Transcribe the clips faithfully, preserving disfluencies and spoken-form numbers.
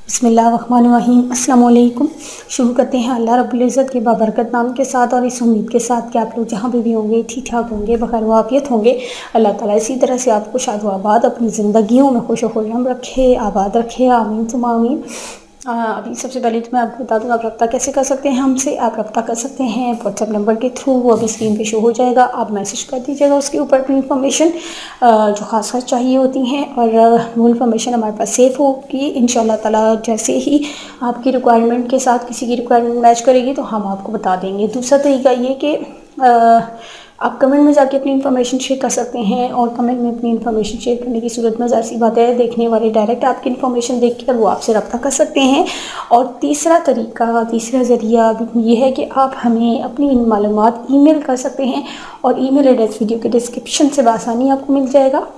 بسم اللہ الرحمن الرحیم۔ السلام علیکم۔ شروع کرتے ہیں اللہ رب العزت کے بابرکت نام کے ساتھ اور اس امید کے ساتھ کہ آپ لوگ جہاں پہ بھی ہوں گے ٹھیک ٹھاک ہوں گے، بخیر و عافیت ہوں گے۔ اللہ تعالیٰ اسی طرح سے آپ کو شاد و آباد اپنی زندگیوں میں خوش و خرم رکھے، آباد رکھے، آمین ثم آمین۔ ابھی سب سے پہلے تو میں آپ کو بتا دوں آپ رابطہ کیسے کر سکتے ہیں ہم سے۔ آپ رابطہ کر سکتے ہیں واٹس ایپ نمبر کے تھرو، وہ ابھی اسکرین پہ شو ہو جائے گا۔ آپ میسج کر دیجیے گا اس کے اوپر اپنی انفارمیشن جو خاص خاص چاہیے ہوتی ہیں، اور وہ انفارمیشن ہمارے پاس سیف ہوگی ان شاء اللہ تعالیٰ۔ جیسے ہی آپ کی ریکوائرمنٹ کے ساتھ کسی کی ریکوائرمنٹ میچ کرے گی تو ہم آپ کو بتا دیں گے۔ دوسرا طریقہ یہ کہ آپ کمنٹ میں جا کے اپنی انفارمیشن شیئر کر سکتے ہیں، اور کمنٹ میں اپنی انفارمیشن شیئر کرنے کی صورت میں ظاہر سی بات ہے دیکھنے والے ڈائریکٹ آپ کی انفارمیشن دیکھ کر وہ آپ سے رابطہ کر سکتے ہیں۔ اور تیسرا طریقہ، تیسرا ذریعہ یہ ہے کہ آپ ہمیں اپنی معلومات ای میل کر سکتے ہیں، اور ای میل ایڈریس ویڈیو کے ڈسکرپشن سے بآسانی آپ کو مل جائے گا۔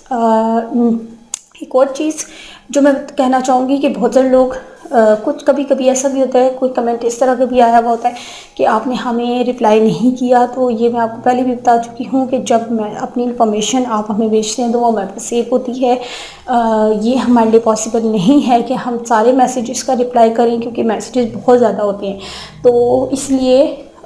ایک اور چیز جو میں کہنا چاہوں گی کہ بہت سارے لوگ کچھ کبھی کبھی ایسا بھی ہوتا ہے، کوئی کمنٹ اس طرح کا بھی آیا ہوا ہوتا ہے کہ آپ نے ہمیں رپلائی نہیں کیا۔ تو یہ میں آپ کو پہلے بھی بتا چکی ہوں کہ جب میں اپنی انفارمیشن آپ ہمیں بھیجتے ہیں تو وہ ہمارے پاس سیو ہوتی ہے۔ یہ ہمارے لیے پاسبل نہیں ہے کہ ہم سارے میسیجز کا رپلائی کریں، کیونکہ میسیجز بہت زیادہ ہوتے ہیں۔ تو اس لیے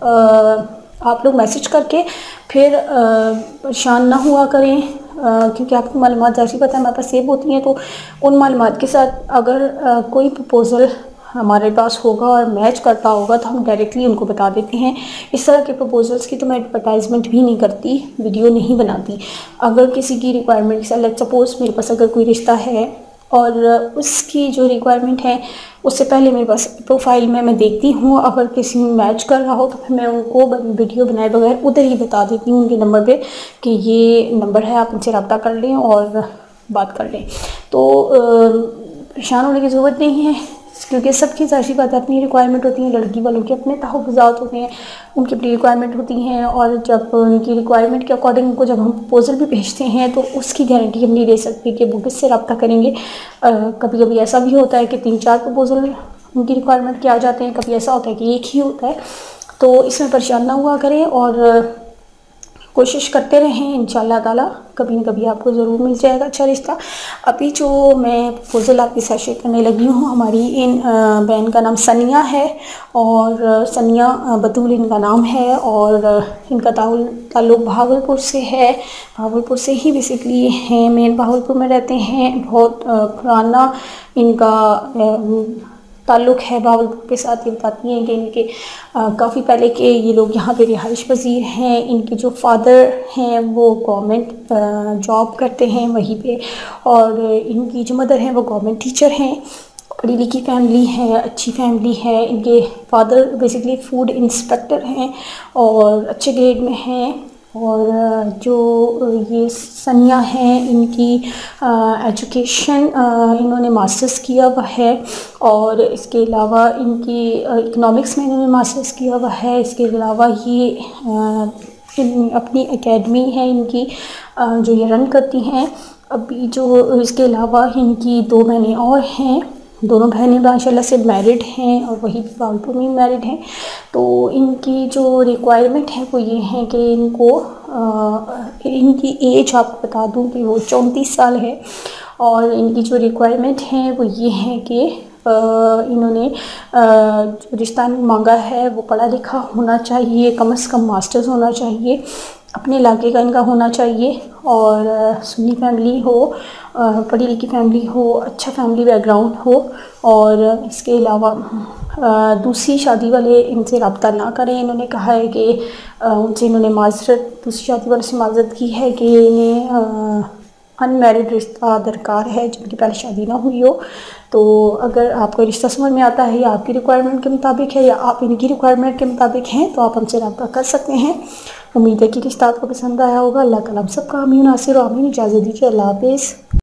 آپ لوگ میسیج کر کے پھر پریشان نہ ہوا کریں، کیونکہ آپ کی معلومات ظاہر سی بات ہے ہمارے پاس سیو ہوتی ہیں۔ تو ان معلومات کے ساتھ اگر کوئی پروپوزل ہمارے پاس ہوگا اور میچ کرتا ہوگا تو ہم ڈائریکٹلی ان کو بتا دیتے ہیں۔ اس طرح کے پروپوزلس کی تو میں ایڈورٹائزمنٹ بھی نہیں کرتی، ویڈیو نہیں بناتی۔ اگر کسی کی ریکوائرمنٹ لیٹس سپوز میرے پاس اگر کوئی رشتہ ہے اور اس کی جو ریکوائرمنٹ ہے اس سے پہلے میرے پاس پروفائل میں میں دیکھتی ہوں، اگر کسی میں میچ کر رہا ہو تو پھر میں ان کو ویڈیو بنائے بغیر ادھر ہی بتا دیتی ہوں ان کے نمبر پہ کہ یہ نمبر ہے، آپ ان سے رابطہ کر لیں اور بات کر لیں۔ تو پریشان ہونے کی ضرورت نہیں ہے، کیونکہ سب کی ظاہر سی بات ہے اپنی ریکوائرمنٹ ہوتی ہیں، لڑکی والوں کے اپنے تحفظات ہوتے ہیں، ان کی اپنی ریکوائرمنٹ ہوتی ہیں، اور جب ان کی ریکوائرمنٹ کے اکارڈنگ ان کو جب ہم پروپوزل بھی بھیجتے ہیں تو اس کی گارنٹی ہم نہیں دے سکتے کہ وہ کس سے رابطہ کریں گے۔ کبھی کبھی ایسا بھی ہوتا ہے کہ تین چار پروپوزل ان کی ریکوائرمنٹ کے آ جاتے ہیں، کبھی ایسا ہوتا ہے کہ ایک ہی ہوتا ہے۔ تو اس میں پریشان نہ ہوا کریں اور کوشش کرتے رہیں، انشاءاللہ تعالیٰ کبھی نہ کبھی آپ کو ضرور مل جائے گا اچھا رشتہ۔ ابھی جو میں پروپوزل آپ کے ساتھ شیئر کرنے لگی ہوں، ہماری ان بہن کا نام ثانیہ ہے، اور ثانیہ بطول ان کا نام ہے، اور ان کا تعلق بہاولپور سے ہے۔ بہاولپور سے ہی بیسکلی ہیں، مین بہاولپور میں رہتے ہیں۔ بہت پرانا ان کا تعلق ہے بہاولپور کے ساتھ۔ یہ بتاتی ہیں کہ ان کے کافی پہلے کے یہ لوگ یہاں پہ رہائش پذیر ہیں۔ ان کے جو فادر ہیں وہ گورنمنٹ جاب کرتے ہیں وہیں پہ، اور ان کی جو مدر ہیں وہ گورنمنٹ ٹیچر ہیں۔ پڑھی لکھی فیملی ہے، اچھی فیملی ہے۔ ان کے فادر بیسکلی فوڈ انسپیکٹر ہیں اور اچھے گریڈ میں ہیں، اور جو یہ ثانیہ ہیں ان کی ایجوکیشن انہوں نے ماسٹرز کیا ہوا ہے، اور اس کے علاوہ ان کی اکنامکس میں انہوں نے ماسٹرز کیا ہوا ہے۔ اس کے علاوہ یہ اپنی اکیڈمی ہے ان کی جو یہ رن کرتی ہیں۔ ابھی جو اس کے علاوہ ان کی دو بہنیں اور ہیں، دونوں بہنیں ماشاءاللہ سے میرڈ ہیں، اور وہی بہاولپور میں میرڈ ہیں۔ تو ان کی جو ریکوائرمنٹ ہے وہ یہ ہے کہ ان کو ان کی ایج آپ کو بتا دوں کہ وہ چونتیس سال ہے، اور ان کی جو ریکوائرمنٹ ہے وہ یہ ہے کہ انہوں نے جو رشتہ مانگا ہے وہ پڑھا لکھا ہونا چاہیے، کم از کم ماسٹرز ہونا چاہیے، اپنے علاقے کا ان کا ہونا چاہیے، اور سنی فیملی ہو، پڑھی لکھی فیملی ہو، اچھا فیملی بیک گراؤنڈ ہو، اور اس کے علاوہ دوسری شادی والے ان سے رابطہ نہ کریں۔ انہوں نے کہا ہے کہ ان سے انہوں نے معذرت دوسری شادی والے سے معذرت کی ہے کہ انہیں ان میرڈ رشتہ درکار ہے جن کی پہلے شادی نہ ہوئی ہو۔ تو اگر آپ کو رشتہ سمجھ میں آتا ہے یا آپ کی ریکوائرمنٹ کے مطابق ہے یا آپ ان کی ریکوائرمنٹ کے مطابق ہیں تو آپ ہم سے رابطہ کر سکتے ہیں۔ امید ہے کہ رشتہ آپ کو پسند آیا ہوگا۔ اللہ تعالیٰ ہم سب کا آمین ناصر و آمین۔ اجازت دیجیے، اللہ حافظ۔